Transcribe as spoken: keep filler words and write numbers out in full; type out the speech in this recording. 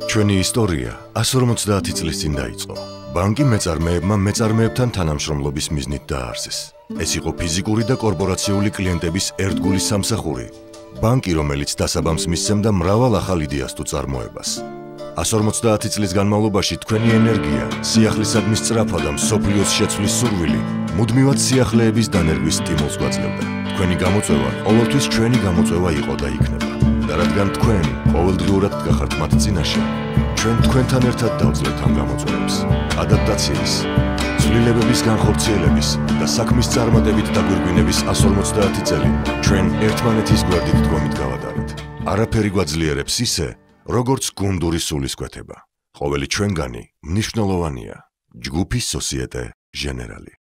ჩვენი ისტორია one hundred fifty წლის წინ დაიწყო. ბანკი მეწარმეებმა მეწარმეებთან თანამშრომლობის მიზნით დააარსეს. ეს იყო ფიზიკური და კორპორაციული კლიენტების ერთგულის სამსახური. ბანკი, რომელიც დასაბამს მისცემდა მრავალ ახალ იდეას თუ წარმოებას. one hundred fifty წლის განმავლობაში თქვენი ენერგია, სიახლისადმი სწრაფვა და მსოფლიოს შეცვლის სურვილი მუდმივად სიახლეების დანერგვის სტიმულს გვაძლევდა. თქვენი გამოწვევა ყოველთვის ჩვენი გამოწვევა იყო და იქნება. და რადგან თქვენ ყოველდღიურად დგახართ მათ წინაშე, ჩვენ თქვენთან ერთად დავძლევთ ამ გამოწვევებს. ადაპტაციის, ცვლილებების განხორციელების და საქმის წარმატებით დაგვირგვინების one hundred fifty წელი ჩვენ ერთმანეთის გვერდით დგომით გავატარეთ. არაფერი გვაძლიერებს ისე, როგორც გუნდური სულისკვეთება. ყოველი ჩვენგანი მნიშვნელოვანია. ჯგუფი სოსიეტე ჟენერალი.